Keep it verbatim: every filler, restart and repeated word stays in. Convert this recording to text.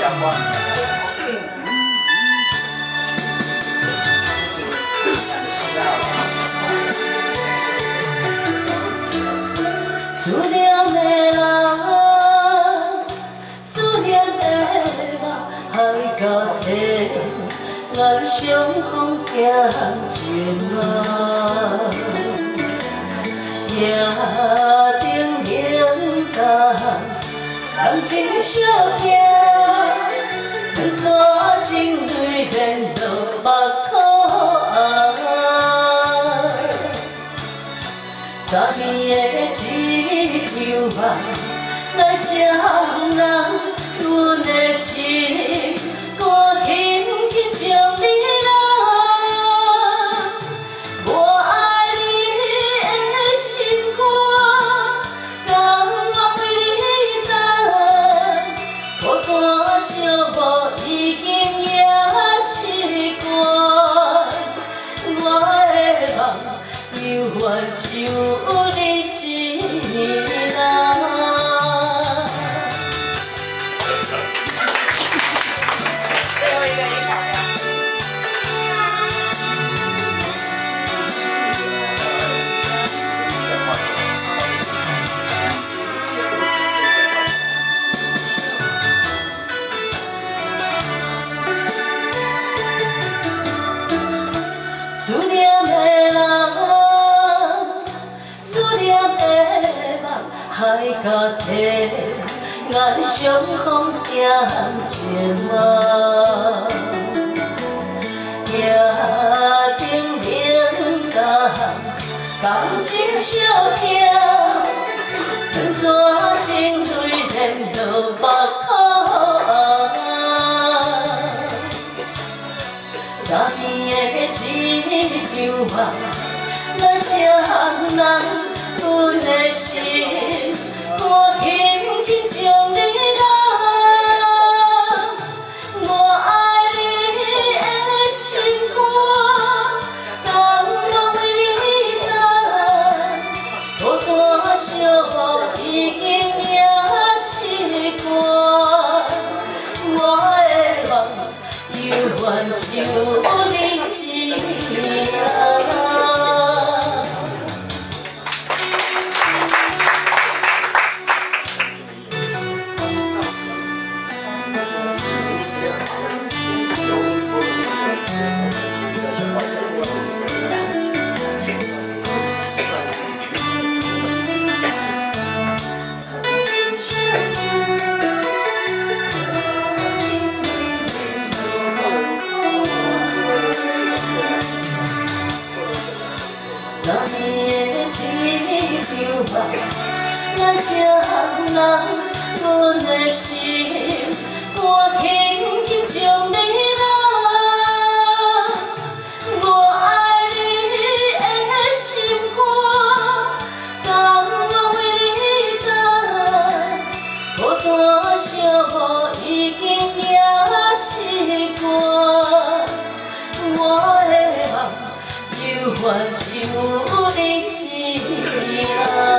思念的人，思念的梦，海角地，爱相逢行前啊，夜灯明灯，人情小行，纸情泪连落目眶。十年的一场梦，来相人，阮的心肝轻轻将你留。我爱你的心肝，甘愿为你等。孤单寂寞已经也习惯，我的梦犹原像你一人。最后一个樱桃呀。思念的人，思念的梦，海角地，爱相逢行前啊。夜灯明灯，感情小行，纸情泪连落目眶。十年的一场梦，来相人，阮的心肝轻轻将你留。我爱你的心肝，甘愿为你等。孤单寂寞已经也习惯，我的梦犹原像你一人。十年的一场梦，来相人，阮的心肝轻轻将你留。我爱你的心肝，甘愿为你等。孤单寂寞已经也习惯，我的梦犹原像你一人。